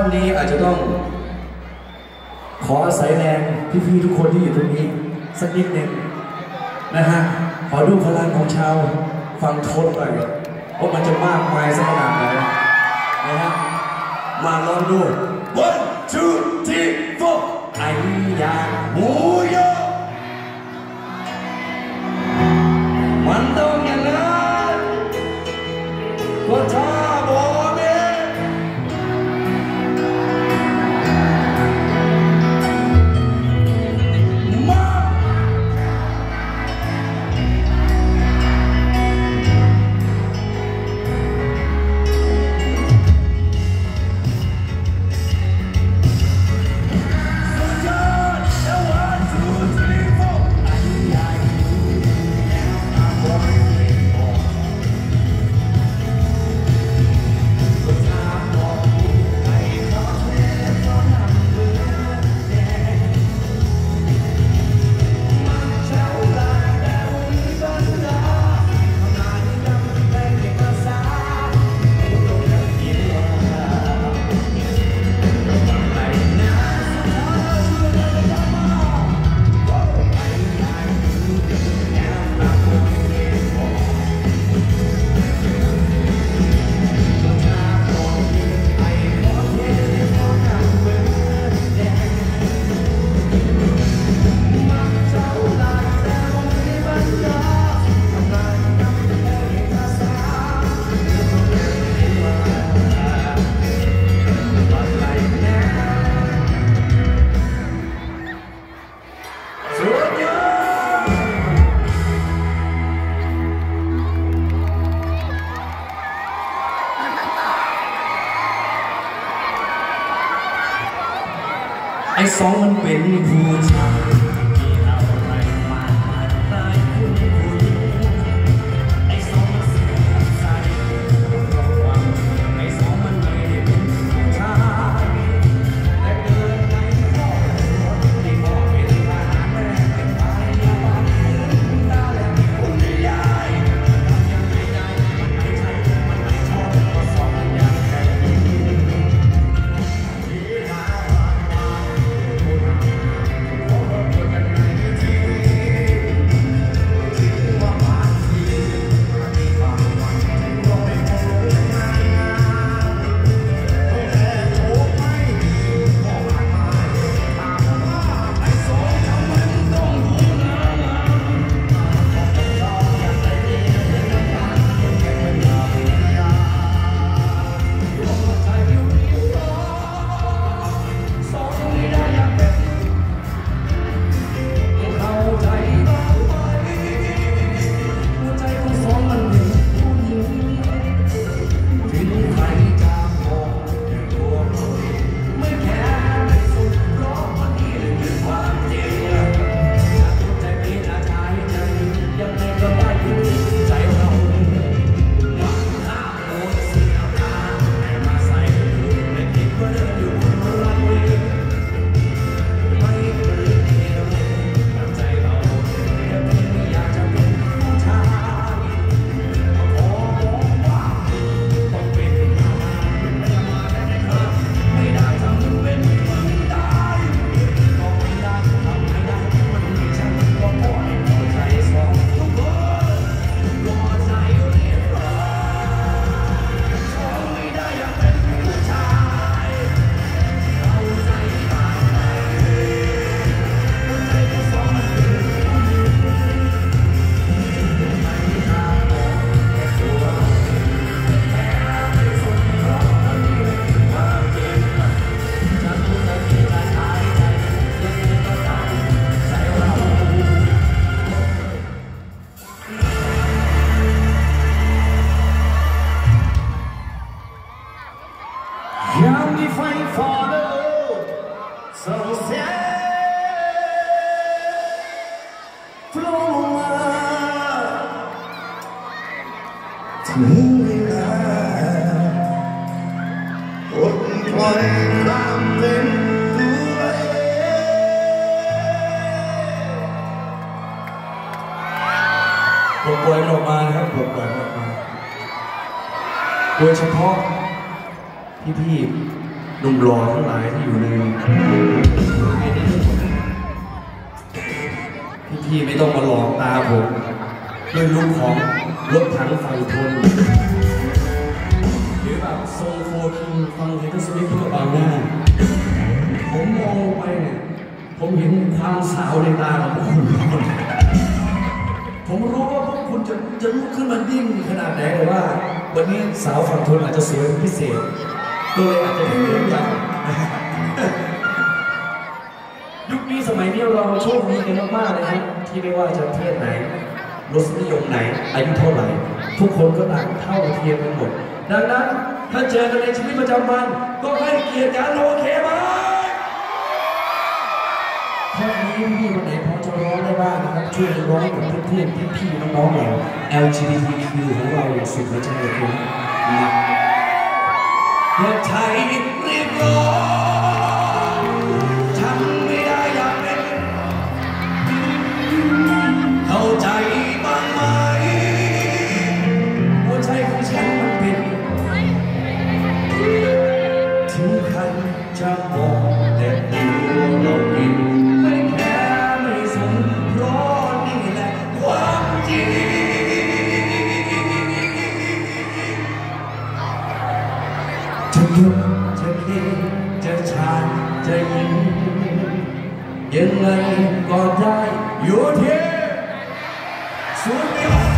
นี้อาจจะต้องขออาศัยแรงพี่ๆทุกคนที่อยู่ตรงนี้สักนิดหนึ่งนะฮะขอดูพลังของชาวฟังทนหน่อยว่ามันจะมากมายสักขนาดไหนนะฮะมาลองดู one two three four ไอ้ยาหมูยอมันต้องอย่างนั้นก็ถ้าบอกเองมาไอ้สองมันเป็นผู้ชายที่เอาอะไรมาตายผู้หญิงไอ้สองมันเสียใจเพราะความไอ้สองมันไม่ได้เป็นผู้ชายแต่เกิดในครอบครัวที่พ่อเป็นทหารแม่เป็นพยาบาลตาและคนใหญ่ทำยังไงได้มันไม่ใช่มันไม่ชอบก็สอนอย่างแค่นี้ยังมีไฟฟ้าเดินส่องแสงโผล่มาถึงเวลาปลดปล่อยความเป็นตัวเองปลดปล่อยออกมาครับปลดปล่อยออกมาโดยเฉพาะพี่หนุ่มหล่อทั้งหลายที่อยู่ในพี่ไม่ต้องมาหลอกตาผมด้วยลุคของรถถังไฟทนหรือแบบทรงโฟคิงฟังเทนสมิธเพื่อบางหน้าผมมองไปเนี่ยผมเห็นความสาวในตาของพวกคุณผมรู้ว่าพวกคุณจะลุกขึ้นมาดิ้นขนาดไหนแต่ว่าวันนี้สาวฝั่งทนอาจจะสวยเป็นพิเศษก็เลยอาจจะได้เห็นอย่างยุคนี้สมัยนี้เราโชคดีกันมากๆเลยนะที่ไม่ว่าจะเพศไหนรสนิยมไหนอายุเท่าไหร่ทุกคนก็ต่างเท่าเทียมกันหมดดังนั้นถ้าเจอกันในชีวิตประจำวันก็ให้เกียรติกันโอเคไหมท่อนนี้พี่คนไหนพอจะร้องได้บ้างนะครับช่วยร้องกับเพื่อนๆพี่ๆน้องๆเรา LGBTQ ของเราอย่างสุดหัวใจเลยครับเด็กไทยรีบร้องทำไม่ได้อยากเป็นเข้าใจบ้างไหมหัวใจของฉันมันเป็นถึงใครจะบอกแต่ตัวเราเองไม่แค่ไม่สนเพราะนี่แหละความจริงจะหยุดจะเคียจะชาจะยิงยังไงก็ได้อยู่ที่สุดยอด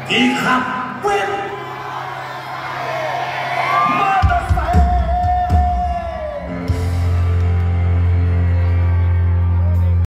กี่ครับเว้น